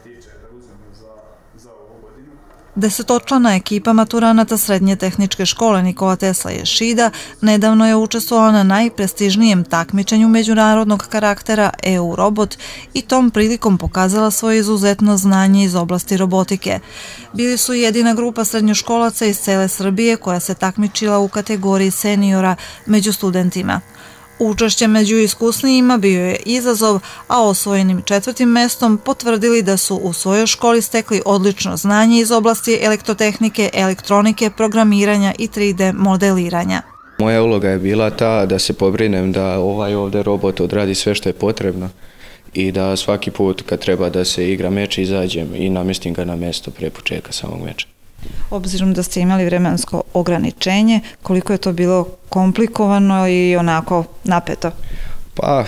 Desetočlana ekipa maturanata Srednje tehničke škole Nikola Tesla Ješida nedavno je učestvovala na najprestižnijem takmičenju međunarodnog karaktera EU Robot i tom prilikom pokazala svoje izuzetno znanje iz oblasti robotike. Bili su jedina grupa srednjoškolaca iz cele Srbije koja se takmičila u kategoriji seniora među studentima. Učešće među iskusnijima bio je izazov, a osvojenim 4. mestom potvrdili da su u svojoj školi stekli odlično znanje iz oblasti elektrotehnike, elektronike, programiranja i 3D modeliranja. Moja uloga je bila ta da se pobrinem da ovaj ovdje robot odradi sve što je potrebno i da svaki put kad treba da se igra meč izađem i namjestim ga na mjesto prije početka samog meča. Obzirom da ste imali vremensko ograničenje, koliko je to bilo komplikovano i onako napeto? Pa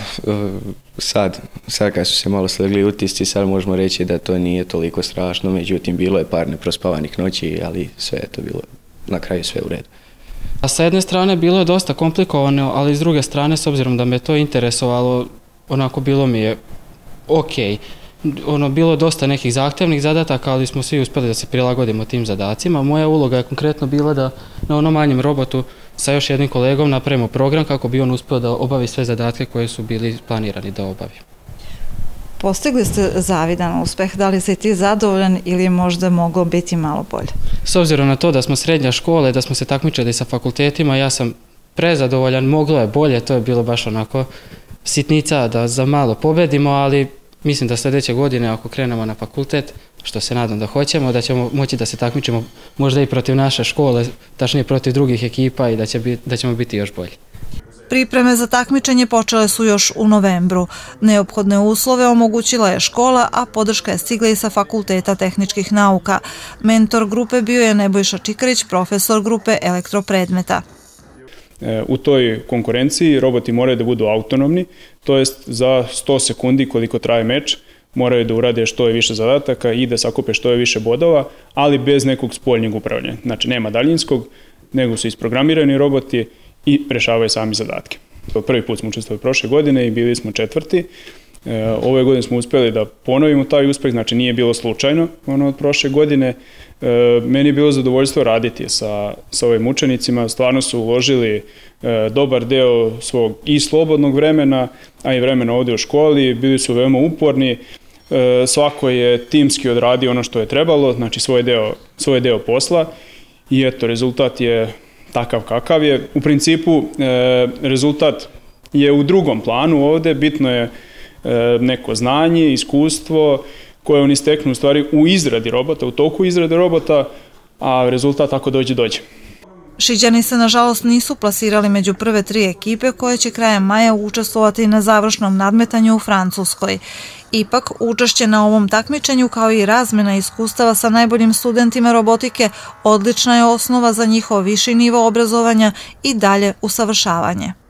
sad kad su se malo slegli utisci, sad možemo reći da to nije toliko strašno, međutim bilo je par neprospavanih noći, ali sve je to bilo, na kraju sve u redu. A sa jedne strane bilo je dosta komplikovano, ali s druge strane, s obzirom da me to interesovalo, onako bilo mi je okej. Bilo je dosta nekih zahtevnih zadataka, ali smo svi uspjeli da se prilagodimo tim zadacima. Moja uloga je konkretno bila da na onom manjem robotu sa još jednim kolegom napravimo program kako bi on uspio da obavi sve zadatke koje su bili planirani da obavi. Postigli ste zavidan uspeh, da li ste ti zadovoljan ili je možda moglo biti malo bolje? S obzirom na to da smo srednja škola i da smo se takmičili sa fakultetima, ja sam prezadovoljan, moglo je bolje, to je bilo baš onako sitnica da za malo pobedimo, ali mislim da sljedeće godine ako krenemo na fakultet, što se nadam da hoćemo, da ćemo moći da se takmičimo možda i protiv naše škole, tačnije protiv drugih ekipa i da ćemo biti još bolji. Pripreme za takmičenje počele su još u novembru. Neophodne uslove omogućila je škola, a podrška je stigla i sa Fakulteta tehničkih nauka. Mentor grupe bio je Nebojša Čikarić, profesor grupe elektropredmeta. U toj konkurenciji roboti moraju da budu autonomni, to jest za 100 sekundi koliko traje meč moraju da urade što je više zadataka i da sakupe što je više bodova, ali bez nekog spoljnjeg upravljanja. Znači nema daljinskog, nego su isprogramirani roboti i rešavaju sami zadatke. Prvi put smo učestvovali prošle godine i bili smo 4. Ove godine smo uspjeli da ponovimo taj uspeh, znači nije bilo slučajno od prošle godine. Meni je bilo zadovoljstvo raditi sa ovim učenicima, stvarno su uložili dobar deo svog i slobodnog vremena, a i vremena ovdje u školi, bili su veoma uporni, svako je timski odradio ono što je trebalo, znači svoj deo posla i eto, rezultat je takav kakav je. U principu rezultat je u drugom planu ovdje, bitno je neko znanje, iskustvo koje oni steknu u stvari u izradi robota, u toku izrade robota, a rezultat ako dođe. Šiđani se nažalost nisu plasirali među prve 3 ekipe koje će krajem maja učestvovati na završnom nadmetanju u Francuskoj. Ipak, učešće na ovom takmičenju kao i razmjena iskustava sa najboljim studentima robotike odlična je osnova za njihov viši nivo obrazovanja i dalje usavršavanje.